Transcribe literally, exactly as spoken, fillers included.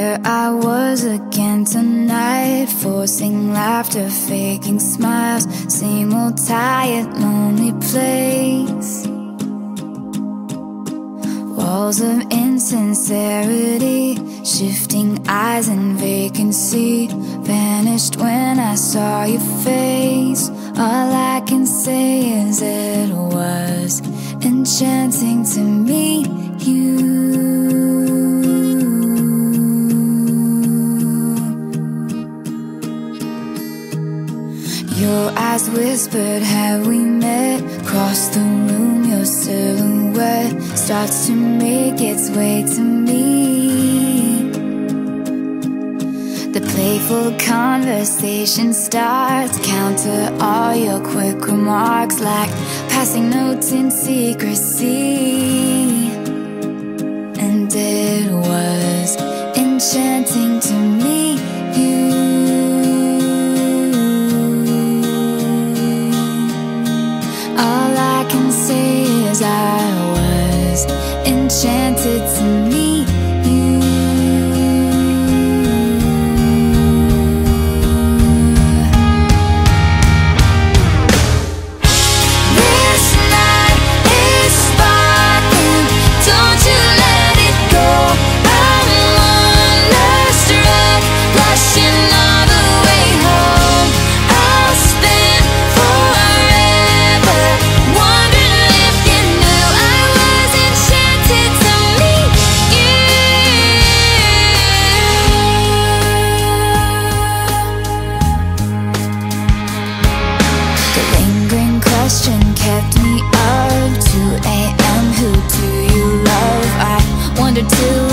Here I was again tonight, forcing laughter, faking smiles. Same old tired, lonely place. Walls of insincerity, shifting eyes and vacancy. Vanished when I saw your face. All I can say is it was enchanting to meet you. Your eyes whispered, have we met? Across the room, your silhouette starts to make its way to me. The playful conversation starts, counter all your quick remarks like passing notes in secrecy. And it was enchanting to meet you. All I can say is I was enchanted to meet you. This night is sparkling, don't you let it go. I'm wonderstruck, blushing all the way home. I'll spend forever wondering if you knew I was enchanted to meet you. The lingering question kept me up. two A M Who do you love? I wondered too.